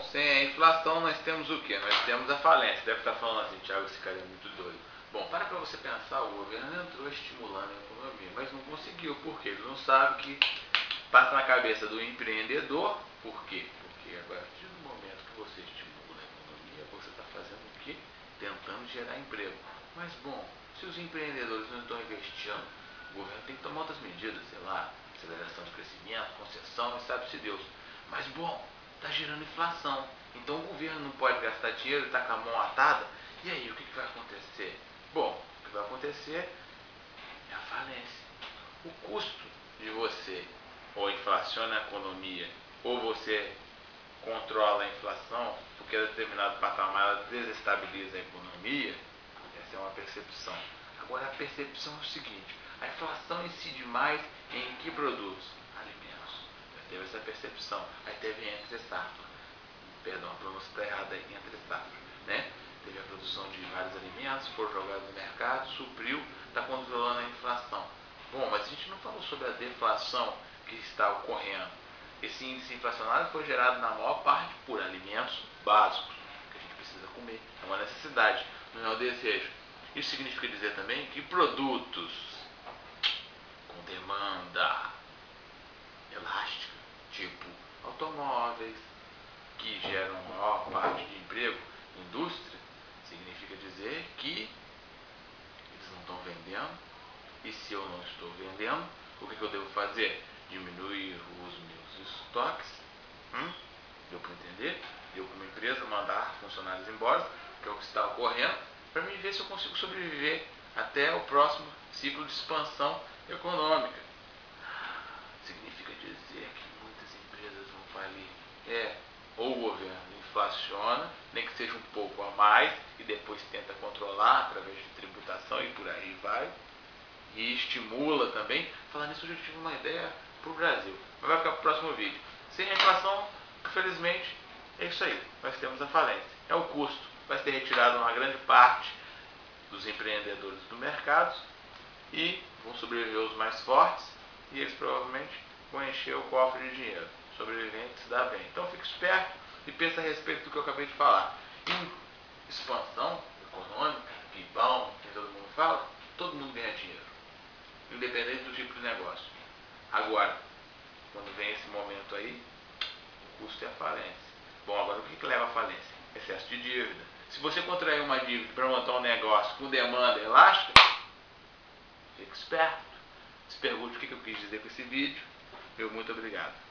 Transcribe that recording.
sem a inflação nós temos o quê? Nós temos a falência. Deve estar falando assim, Thiago, esse cara é muito doido. Bom, para você pensar, o governo entrou estimulando a economia, mas não conseguiu. Por quê? Ele não sabe que passa na cabeça do empreendedor. Por quê? Porque a partir do momento que você estimula a economia, você está fazendo o quê? Tentando gerar emprego. Mas, bom, se os empreendedores não estão investindo, o governo tem que tomar outras medidas, sei lá, aceleração de crescimento, concessão, e sabe-se Deus. Mas, bom, está gerando inflação. Então o governo não pode gastar dinheiro, está com a mão atada. E aí, o que vai acontecer? Bom, o que vai acontecer é a falência. O custo de você ou inflaciona a economia, ou você controla a inflação, porque a determinado patamar ela desestabiliza a economia, essa é uma percepção. Agora a percepção é o seguinte, a inflação incide mais em que produtos? Alimentos. Já teve essa percepção. Aí teve entre safra. Perdão, a pronúncia está errada aí, entre safra. Né? Teve a produção de vários alimentos, foram jogados no mercado, supriu, está controlando a inflação. Bom, mas a gente não falou sobre a deflação que está ocorrendo. Esse índice inflacionário foi gerado na maior parte por alimentos básicos, que a gente precisa comer, é uma necessidade, não é um desejo. Isso significa dizer também que produtos com demanda elástica, tipo automóveis, que geram a maior parte de emprego, indústria, significa dizer que eles não estão vendendo, e se eu não estou vendendo, o que eu devo fazer? Diminuir os meus estoques, deu para entender? Eu como empresa mandar funcionários embora, que é o que está ocorrendo, para mim ver se eu consigo sobreviver até o próximo ciclo de expansão econômica. Significa dizer que muitas empresas vão falir. Ou o governo inflaciona, nem que seja um pouco a mais, e depois tenta controlar através de tributação e por aí vai, e estimula também. Falando nisso, eu já tive uma ideia para o Brasil, mas vai ficar para o próximo vídeo. Sem a inflação, infelizmente, é isso aí, nós temos a falência, é o custo, vai ser retirado uma grande parte dos empreendedores do mercado e vão sobreviver os mais fortes, e eles provavelmente vão encher o cofre de dinheiro. O sobrevivente se dá bem. Então fique esperto e pense a respeito do que eu acabei de falar. Em expansão econômica, pibão, que todo mundo fala, todo mundo ganha dinheiro, independente do tipo de negócio. Agora, quando vem esse momento aí, o custo é a falência. Bom, agora o que leva à falência? Excesso de dívida. Se você contrair uma dívida para montar um negócio com demanda elástica, fique esperto. Se pergunte o que eu quis dizer com esse vídeo. Muito obrigado.